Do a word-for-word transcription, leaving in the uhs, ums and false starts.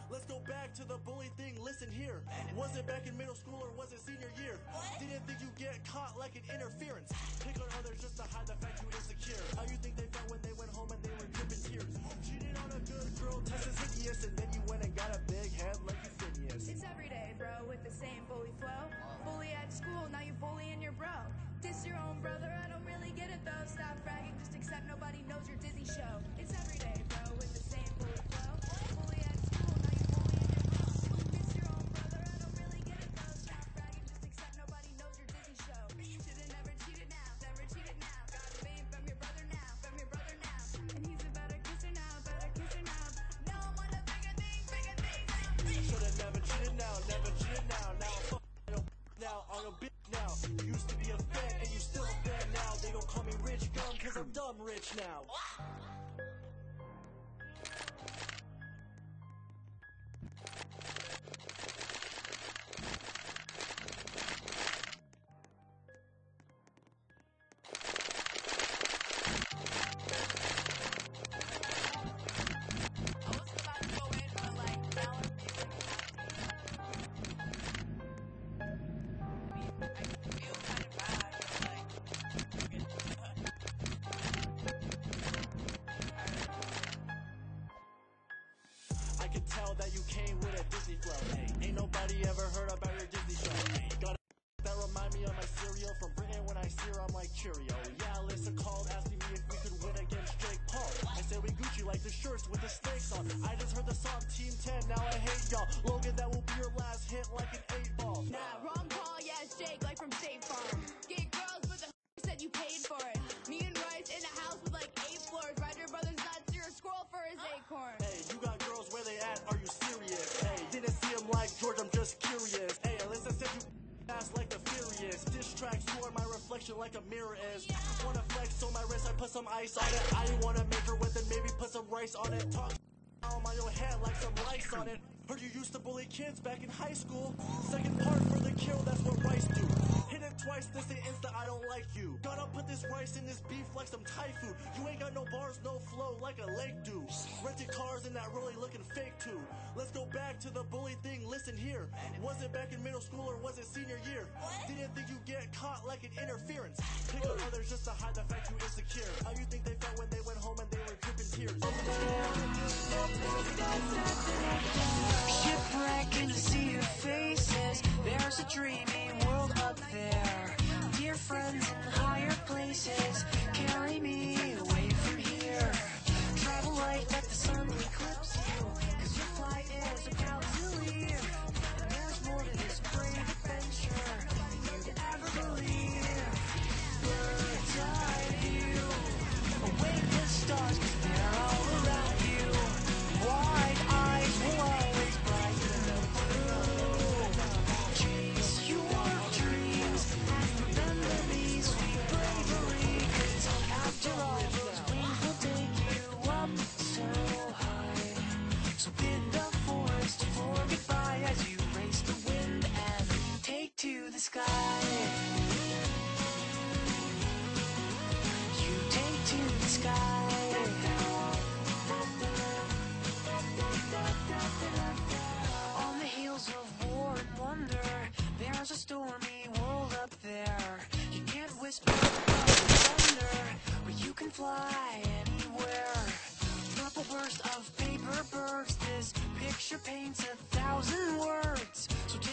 Let's go back to the bully thing, listen here. Was it back in middle school or was it senior year? Didn't think you'd get caught like an interference. Pick on others just to hide the fact you insecure. How you think they felt when they went home and they were dripping tears? Cheated on a good girl, tested hideous, and then you went and got a big head like you Phineas. It's every day, bro, with the same bully flow. Bully at school, now you bullying your bro. Diss your own brother, I don't really get it though. Stop bragging, just accept nobody knows your Disney show. It's every day, bro, with the same bully flow. Bully at school, now you bullying your bro. Diss your own brother, I don't really get it though. Stop bragging, just accept nobody knows your Disney show. You should've never cheated now, never cheated now. Got a fame from your brother now, from your brother now. And he's a better kisser now, better kisser now. Now I'm on a bigger thing, bigger thing now. Should've never cheated now, never cheated now. Now I'm f***ing now, on a bitch now. You used to be a fan and you still a fan now. They gon' call me Rich Gum cause I'm dumb rich now. I can tell that you came with a Disney flow. Hey, ain't nobody ever heard about your Disney show. Hey, got a that remind me of my cereal from Britain. When I see her, I'm like Cheerio. Yeah, Alyssa called asking me if we could win against Jake Paul. I said we Gucci like the shirts with the snakes on. I just heard the song Team ten, now I hate y'all. Logan, that will be your last hit like an eight ball. Nah, wrong call, yeah, it's Jake, like from State Farm. Get girls, but the said you paid for it. Me and Rice in a house with like eight floors. Ryder Brothers nuts, you're a squirrel for his acorn. Hey, you got girls, where they at? Are you serious? Hey, didn't see him like George, I'm just curious. Hey, Alyssa said you fast like the Furious. Diss tracks, you are my reflection like a mirror is. Wanna flex on my wrist, I put some ice on it. I wanna make her with it, maybe put some rice on it. Talk on my own head like some rice on it. Heard you used to bully kids back in high school. Second part for the kill, that's what Rice do. Hit it twice, this the insta, I don't like you. Gotta put this rice in this beef like some Thai food. You ain't got no bars, no flow like a lake do. Rented cars and that really looking fake too. Let's go back to the bully thing, listen here. Was it back in middle school or was it senior year? Didn't think you'd get caught like an interference. Pick on others just to hide the fact you insecure. How you think they felt when they went home and they were dripping tears? Shipwreck in a sea of faces. There's a dreamy world up there. Dear friends in higher places, carry me away from here. Travel light, let the sun eclipse you, cause your flight is about to leave. And there's more to this great adventure than you'd ever believe. Bird's eye view, awake the stars cause they're all around you. Wide eyes will always brighten the blue. Chase your dreams and remember me, sweet bravery, cause after all those wings will take you up so high. So bid the forest for goodbye as you race the wind and take to the sky. You take to the sky. On the heels of war and wonder, there's a stormy world up there. You can't whisper about the thunder, but you can fly anywhere. Purple burst of paper birds, this picture paints a thousand words. So